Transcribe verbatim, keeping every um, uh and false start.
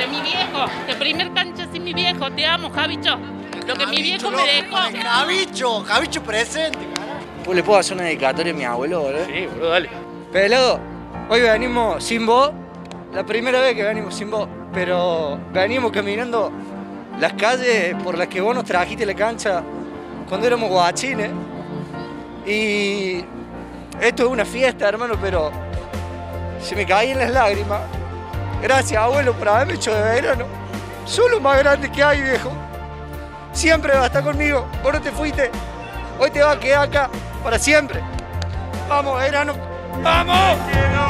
que mi viejo, que primer cancha sin mi viejo, te amo, Javicho. Lo que mi viejo me dejó. Javicho, Javicho presente, carajo. ¿Pues le puedo hacer una dedicatoria a mi abuelo, boludo? Sí, boludo, dale. Pelado, hoy venimos sin vos, la primera vez que venimos sin vos, pero venimos caminando las calles por las que vos nos trajiste la cancha cuando éramos guachines. Y esto es una fiesta, hermano, pero se me caían las lágrimas. Gracias, abuelo, por haberme hecho de verano. Sos lo más grande que hay, viejo. Siempre vas a estar conmigo. Vos no te fuiste. Hoy te vas a quedar acá para siempre. Vamos, verano. ¡Vamos!